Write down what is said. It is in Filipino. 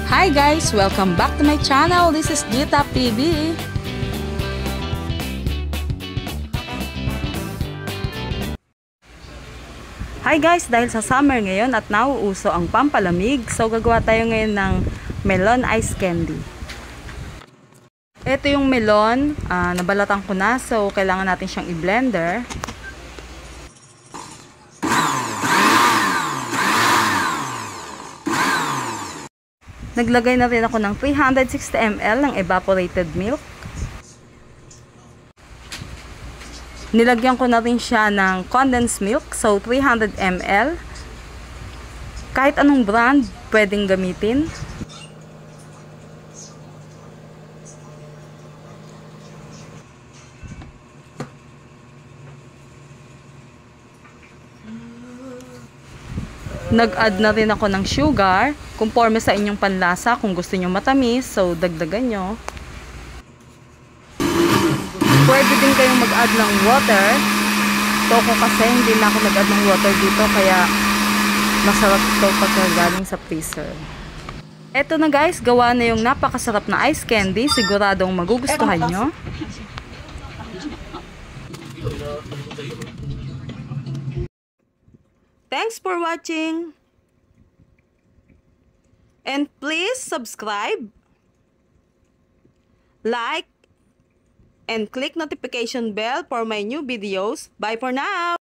Hi guys! Welcome back to my channel. This is Gita TV. Hi guys! Dahil sa summer ngayon at nauuso ang pampalamig, so gagawa tayo ngayon ng melon ice candy. Ito yung melon, nabalatan ko na, so kailangan natin siyang i-blender. Naglagay na rin ako ng 360 ml ng evaporated milk. Nilagyan ko na rin siya ng condensed milk, so 300 ml. Kahit anong brand pwedeng gamitin. Nag-add na rin ako ng sugar, conforme sa inyong panlasa. Kung gusto nyo matamis, so dagdagan nyo. Pwede din kayong mag-add ng water. So ko kasi hindi na ako nag-add ng water dito, kaya masarap ito pagka galing sa freezer. Eto na guys, gawa na yung napakasarap na ice candy. Siguradong magugustuhan nyo. Thanks for watching. And please subscribe, like, and click notification bell for my new videos. Bye for now.